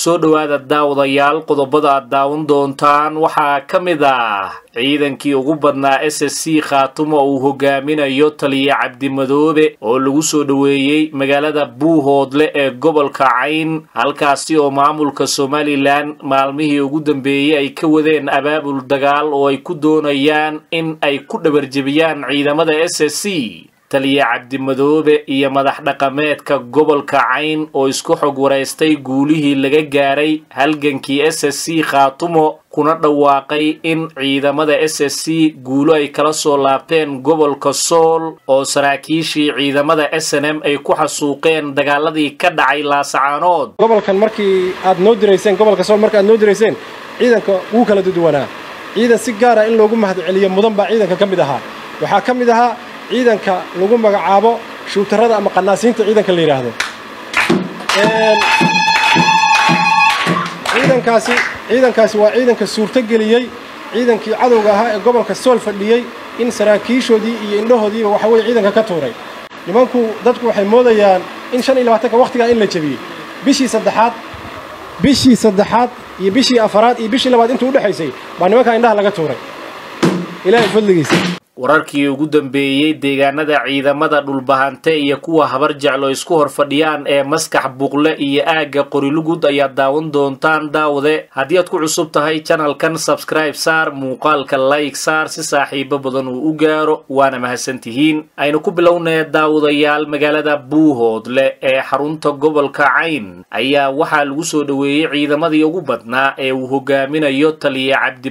soo dhawaada daawadayaal qodobada aad daawan doontaan waxaa ka mid ah ciidankii ugu badnaa SSC Khaatumo uu hogaaminayo taliye Cabdi Madoobe oo lagu soo dhaweeyay magaalada Buuhoodle ee gobolka Cayn halkaasi oo maamulka Somaliland maalmihii ugu dambeeyay ay ka wadeen abaabul dagaal oo ay ku doonayaan in ay ku dhabarjabiyaan ciidamada SSC taliye Cabdi Madoobe iyo madax dhaqameedka gobolka Cayn oo isku xog wareystay guulihii laga gaaray halgankii SSC Khaatumo kuna dhawaaqay in ciidamada SSC guulo ay kala soo laabteen gobolka Sool oo saraakiishii ciidamada SNM ay ku xasuuqeen dagaaladii ka dhacay Laasacaanood gobolkan markii aad noo direyseen gobolka Sool markii aad noo direyseen ciidanka uu kala duwanaa ciidan si gaar ah in loogu mahadceliyo mudan baa ciidanka kamid ahaa waxa kamid ahaa ciidanka lagu magacaabo shuutarada ama qanaasiinta ciidanka la yiraahdo ciidankaasi waa ciidanka suurta geliyay ciidankii cadowga ahaa ee gobolka Sool fadhiyay in saraakiishoodii iyo indhahoodii waxa way ciidanka ka tuuray nimanku dadku waxay moodayaan in 25 waqtiga in la jabiyay bishii saddexaad iyo bishii afaraad iyo bishii labaad intuu u dhaxaysay baa nimanka indhaha laga tuuray ilaahay fadligiisa wararkii ugu dambeeyay deegaanada ciidamada dhulbahante iyo kuwa habar jeclo isku hor fadhiyaan ee maskax buqle iyo aaga qorilugud ayaa daawan doontaan daawade haddii aad ku cusub tahay channelkan subscribe saar muuqaalka like saar si saaxiibo badan uu u gaaro waana mahadsantihiin aynu ku bilownaa daawadayaal magaalada Buuhoodle ee xarunta gobolka Cayn ayaa waxaa lagu soo dhaweeyay ciidamadii ugu badnaa ee uu hogaaminayo taliye Cabdi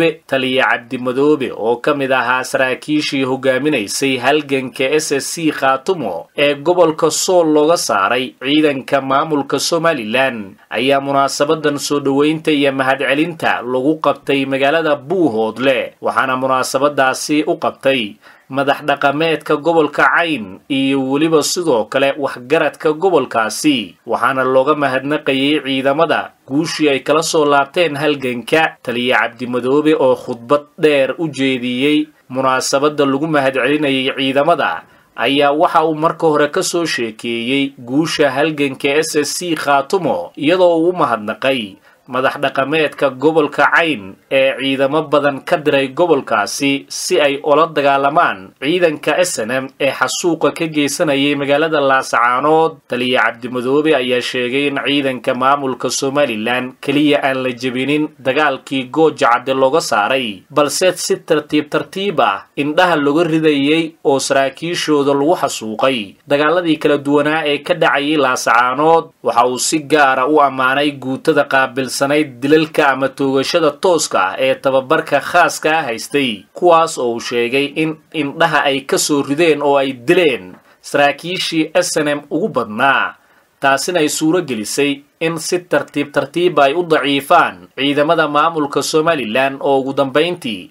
Madoobe oo kamid ahaa kiishii hogaaminaysay halganka SSC Khaatumo ee gobolka Sool looga saaray ciidanka maamulka Somaliland ayaa munaasabadan soo dhaweynta iyo mahadcelinta lagu qabtay magaalada Buuhoodle waxaana munaasabadaasi u qabtay madax dhaqameedka gobolka Cayn iyo waliba sidoo kale waxgaradka gobolkaasi waxaana looga mahadnaqayay ciidamada guushii ay kala soo laabteen halganka taliye Cabdi Madoobe oo khudbad dheer u jeediyay munaasabada lagu mahadcelinayay ciidamada ayaa waxa uu marka hore ka soo sheekeeyay guusha halganka SSC Khaatumo iyadoo uu mahadnaqay madax dhaqameedka gobolka Cayn ee ciidamo badan ka diray gobolkaasi si ay ula dagaalamaan ciidanka SNM ee xasuuqa ka geysanayay magaalada Laasacaanood taliye Cabdi Madoobe ayaa sheegay in ciidanka maamulka Somaliland kaliya aan la jabinin dagaalkii Goojacade looga saaray balse si tartiib ah indhaha looga ridayay oo saraakiishooda lagu xasuuqay dagaaladii kala duwanaa ee ka dhacay Laasacaanood waxa uu si gaar ah u amaanay guutada qaabil dilalka ama toogashada tooska ah ee tababarka khaaska ah haystay kuwaas oo sheegay in indhaha ay ka soo rideen oo ay dileen saraakiishii SNM ugu badnaa taasina ay suuro gelisay in si tartiib ay u daciifaan ciidamada maamulka Somaliland oo ugu dambeyntii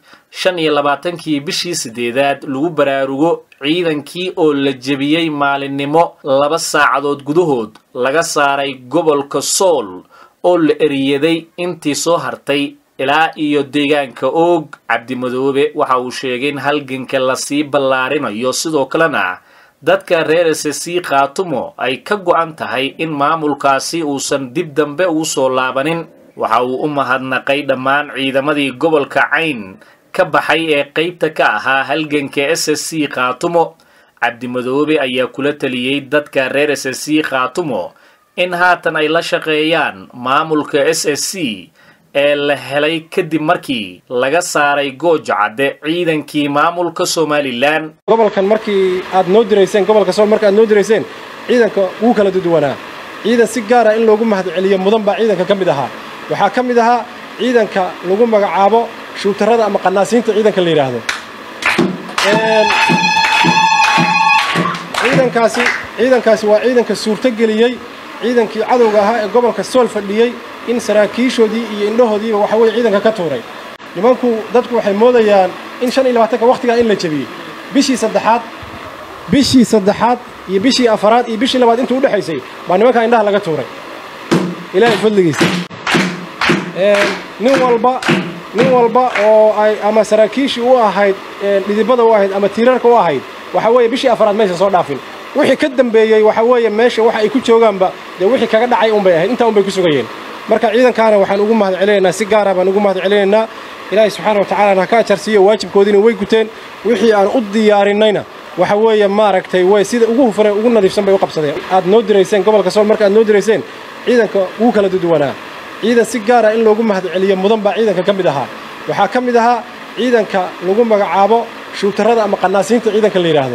25kii bishii 8aad lagu baraarugo ciidankii oo la jabiyay maalinimo 2 saacadood gudahood laga saaray gobolka Sool oo la eriyaday intii soo hartay ilaa iyo deegaanka Og Cabdi Madoobe waxa uu sheegay in halganka la sii ballaarinayo sidoo kalena dadka reer SSC Khaatumo ay ka go'an tahay in maamulkaasi uusan dib dambe ugu soo laabanin waxa uu u mahadnaqay dhammaan ciidamadii gobolka Cayn ka baxay ee qaybta ka ahaa halganka SSC Khaatumo Cabdi Madoobe ayaa kula taliyay dadka reer SSC Khaatumo in haatan ay la shaqeeyaan maamulka SSC ee la helay kadib markii laga saaray Goojacade ciidankii maamulka Somaliland gobolkan markii aad noo direyseen gobolka Sool markii aad noo direyseen ciidanka uu kala duwanaa ciidan si gaar ah in loogu mahadceliyo mudan baa ciidanka kamid ahaa waxa kamid ahaa ciidanka lagu magacaabo shuutarada ama qanaasiinta ciidanka la yiraahdo ciidankaasi waa ciidanka suurta geliyay ciidankii cadowga ahaa ee gobolka Sool fadhiyay in saraakiishoodii iyo indhahoodii waxa way ciidanka ka tuuray nimanku dadku waxay moodayaan in 25 waqtiga in la jabiyay bishii saddexaad iyo bishii afaraad iyo bishii labaad intuu u dhaxaysay baa nimanka indhaha laga tuuray ilaahay fadligiisa nin walba oo ay ama saraakiishi u ahayd dhidibada u ahayd ama tiirarka u ahayd waxa way bishii afaraad meesha soo dhaafin wixii ka dambeeyay waxa weeye meesha waxa ay ku joogaanba de wixii kaga dhacay un bay ahayd inta un bay ku sugayeen marka ciidankaana waxaan ugu mahad celinaynaa si gaar ah baan ugu mahad celinaynaa ilaahay subxaanahu wa tacaala ka ajarsiiyo waajibkoodiina way guteen wixii aan u diyaarinayna waxa weeye maaragtay way sida ugu hufan ugu nadiifsan bay u qabsadeen aad noo direyseen gobolka Sool marka aad noo direyseen ciidanka uu kala duwanaa ciidan si gaar ah in loogu mahad celiyo mudan baa ciidanka kamid ahaa waxa kamid ahaa ciidanka lagu magacaabo shuutarada ama qanaasiinta ciidanka la yiraahdo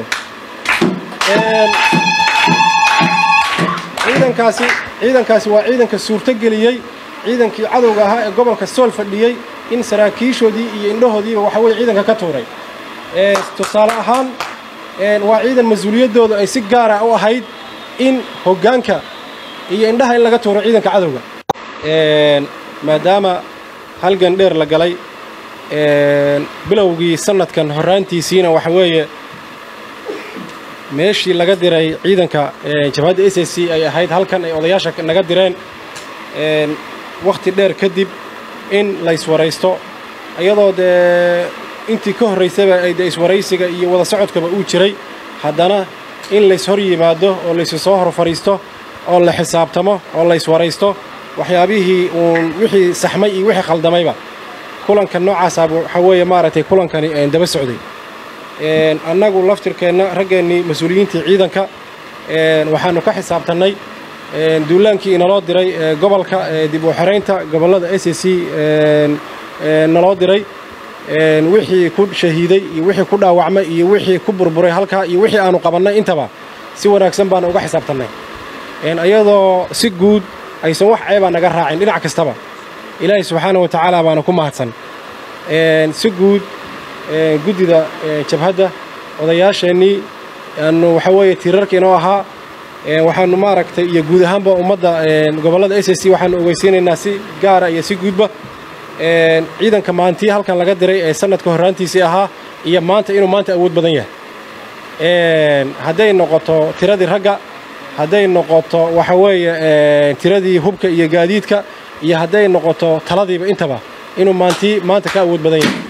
ciidankaasi waa ciidanka suurta geliyay ciidankii cadowga ahaa ee gobolka Sool fadhiyay in saraakiishoodii iyo indhahoodiiba waxa weeye ciidanka ka tuuray tusaale ahaan waa ciidan mas'uuliyadooda ay si gaar ah u ahayd in hoggaanka iyo indhaha in laga tuuro ciidanka cadowga maadaama halgan dheer la galay bilowgii sanadkan horaantiisiina waxa weeye meeshii laga diray ciidanka jabhadda SSC ay ahayd halkan ay odayaasha naga direen waqti dheer kadib in la iswaraysto iyadoo intii ka horeysay ay iswaraysiga iyo wada socodkaba uu jiray haddana in la is hor yimaado oo la is soo hor fariisto oo la xisaabtamo oo la iswaraysto waxyaabihii wixii saxmay iyo wixii khaldamayba kulanka noocaas ah waxa weeye maaragtay kulankani daba socday annagu laftirkeena raggeennii mas'uuliyiintii ciidanka waxaanu ka xisaabtanay duulaankii inaloo diray gobolka dib u xiraynta gobolada SSC naloo diray wixii ku shahiiday iyo wixii ku dhaawacmay iyo wixii ku burburay halka iyo wixii aanu qabanay intaba si wanaagsan baan uga xisaabtanay ayadoo si guud aysan wax ceeb naga raacin dhinac kastaba ilaahay subxaanahu wa tacaala baana ku mahadsan si guud gudida jabhadda odayaasheenii aanu waxa weeye tiirarkiina ahaa waxaanu maaragtay iyo guud ahaanba ummadda gobolada SSC waxaanu ogeysiinaynaa si gaar ah iyo si guudba ciidanka maantii halkan laga diray ee sanadka horaantiisii ahaa iyo maanta inuu maanta awood badan yahay hadday noqoto tiradii ragga hadday noqoto waxa weeye tiradii hubka iyo gaadiidka iyo hadday noqoto taladiiba intaba inuu maanta ka awood badan yahay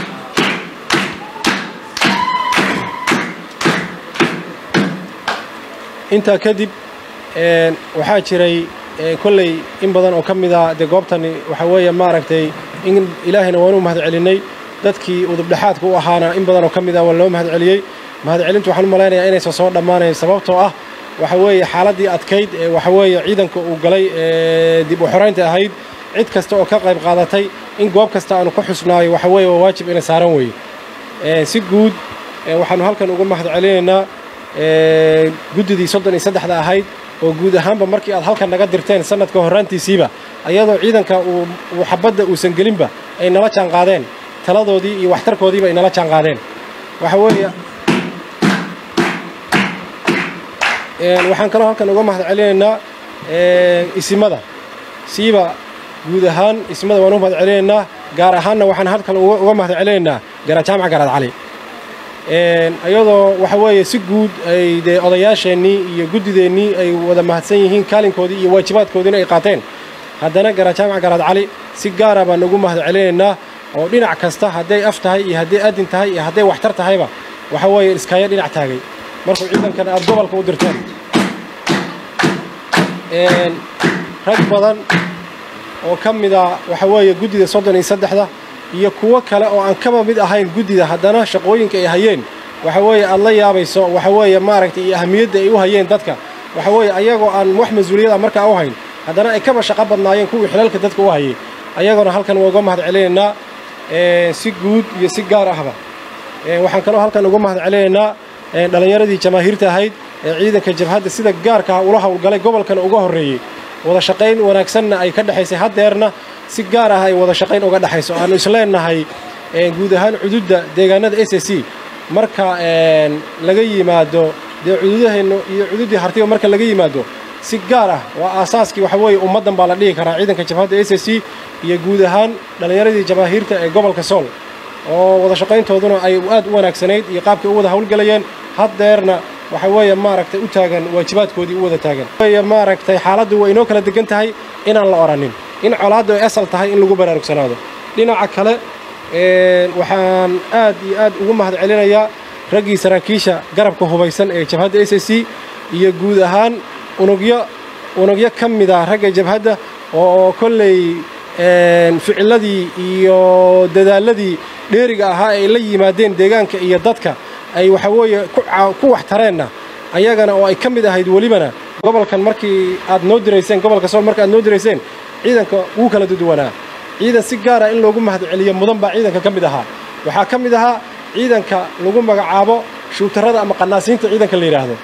inta kadib waxaa jiray kolley in badan oo kamid ah goobtani waxa weeye maaragtay in ilaahina waanu mahad celinay dadkii udub dhaxaadka u ahaana in badan oo kamid ah waa loo mahad celiyay mahad celintu waxaan u maleynayaa inay soo dhamaanayso sababtoo ah waxa weeye xaaladii adkayd waxa weeye ciidanka uu galay dib u xiraynta ahayd cid kasta oo ka qayb qaadatay in goob kasta aanu ku xusnaayo waxa weeye waa waajib inay saaran weeye si guud waxaanu halkan uga mahad celinaynaa gudidii 33 ahayd oo guud ahaanba markii aad halkan naga dirteen sanadka horaantiisiiba ayadoo ciidanka uu xabadda uusan gelinba ay nala jaan qaadeen taladoodii iyo waxtarkoodiiba ay nala jaan qaadeen waxa weeye waxaan kaloo halkan uga mahad celinaynaa isimada siiba guud ahaan ismada waanu mahad celinaynaa gaar ahaanna waxaan halkan uga mahad celinaynaa garajaamac garaad cali ayadoo waxa weeye si guud ay odayaasheenii iyo gudideennii ay wada mahadsan yihiin kaalinkoodii iyo waajibaadkoodiina ay qaateen haddana garajaamac garaad cali si gaara baan ugu mahad celinaynaa oo dhinac kasta hadday af tahay iyo hadday adin tahay iyo hadday waxtar tahayba waxa weeye iskaayo dhinac taagay markuu ciidankan aad gobolka u dirteen rag badan oo ka mid ah waxa weeye gudida 33 iyo kuwa kale oo aan kaba mid ahayn gudida haddana shaqooyinka ay hayeen waxa weeye aad la yaabayso waxa weeye maaragtay iyo ahmiyadda ay u hayeen dadka waxa weeye ayagoo aan wax mas'uuliyad markaa u hayn haddana ay kaba shaqo badnaayeen kuwii xilalka dadka u hayay ayagona halkan waa uga mahad celinaynaa si guud iyo si gaar ahba waxaan kaloo halkan uga mahad celinaynaa dhalinyaradii jamaahiirta ahayd ee ciidanka jabhadda sida gaarka ah ula hawlgalay gobolkan uga horeeyay wada shaqayn wanaagsanna ay ka dhaxaysay hadeerna si gaar ah ay wada shaqayn uga dhaxayso aanu isleenahay guud ahaan xuduudda deegaanada SSC marka laga yimaado xuduudaheena iyo xuduudii hartiga marka laga yimaado si gaar ah waa aasaaskii waxa weeye ummadan baa la dhigi karaa ciidanka jabhadda SSC iyo guud ahaan dhalinyaradii jamaahiirta ee gobolka Sool oo wada shaqayntooduna ay aad u wanaagsanayd iyo qaabkii u wada hawlgalayeen hadeerna waxa weeye maaragtay u taagan waajibaadkoodii u wada taagan way maaragtay xaaladdu way inoo kala degan tahay inaan la oranin in colaaddu ay asal tahay in lagu baraarugsanaado dhinaca kale waxaan aad iyo aad ugu mahad celinayaa raggii saraakiisha garabka hubaysan ee jabhadda SSC iyo guud ahaan unugyo ka mid ah ragga jabhadda oo kolley ficiladii iyo dadaaladii dheeriga ahaa ay la yimaadeen deegaanka iyo dadka ay waxa weeye ku wax tareenna ayagana oo ay ka mid ahayd welibana gobolkan markii aad noo dirayseen gobolka Sool markii aad noo dirayseen ciidanka uu kala duwanaa ciidan si gaar ah in loogu mahadceliyo mudan baa ciidanka ka mid ahaa waxaa ka mid ahaa ciidanka lagu magacaabo shuutarada ama qanaasiinta ciidanka la yiraahdo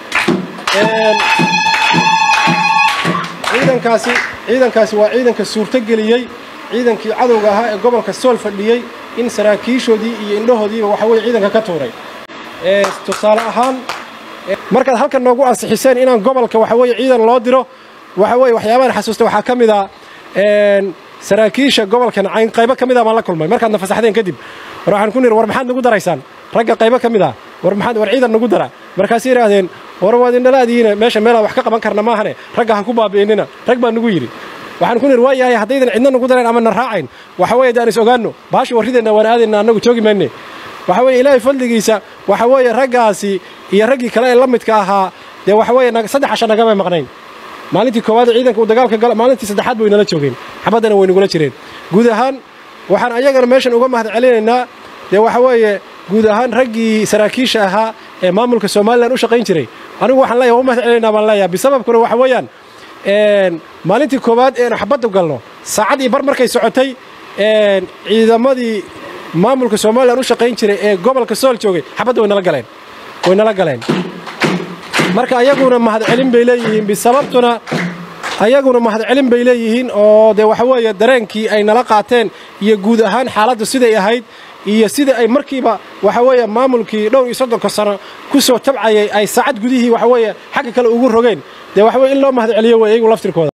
ciidankaasi waa ciidanka suurto geliyay ciidankii cadowga ahaa ee gobolka Sool fadhiyay in saraakiishoodii iyo indhahoodiiba waxa weeye ciidanka ka tuuray tusaale ahaan markaad halkan noogu ansixiseen inaan gobolka waxa weeye ciidan loo diro waxa weeye waxyaabaha xasuusta waxaa ka mid ah saraakiisha gobolkan cayn qaybo ka mid ah ma la kulmay markaad nafasaxdeen kadib waxaan ku nir war maxaad nagu daraysaan ragga qaybo ka mid ah war ciidan nagu dara markaas yiraahdeen war waad indhalaadiina meesha meel wax ka qaban karna ma ahane ragga ha ku baabiinina rag baa nagu yiri waxaan ku nir waayahay hadaydan cidna nagu dareen ama na raacayn waxa weeye daan is ogaano baashi warideena waan aadayna anagu joogi maynay waxa weeye ilaahay fadligiisa waxa weeye raggaasi iyo raggii kale ee la midka ahaa de waxa weeye saddex casho naga maqnayn maalintii koowaad ciidanka uu dagaalka galay maalintii saddexaad way nala joogeen xabadana way nagu la jireen guud ahaan waxaan ayagana meeshan uga mahadcelinaynaa de waxa weeye guud ahaan raggii saraakiisha ahaa ee maamulka Soomaaliland u shaqayn jiray anigu waxaan leeyahay mahadcelinaynaa baan leeyahay bisababkuna waxa weeyaan maalintii koowaad ee xabadda galno saacadii bar markay socotay ciidamadii maamulka Soomaaliland u shaqayn jiray ee gobolka Sool joogay xabadda way nala galeen marka ayaguna mahadcelin bay leeyihiin bisababtuna ayaguna mahadcelin bay leeyihiin oo de waxa weeye dareenkii ay nala qaateen iyo guud ahaan xaaladdu siday ahayd iyo sida ay markiiba waxa weeye maamulkii dhowr iyo 30 sano ku soo tabcayay ay saacad gudihii waxa weeye xagga kale ugu rogeen de waxa weeye in loo mahadceliyo way iyagu laftirkooda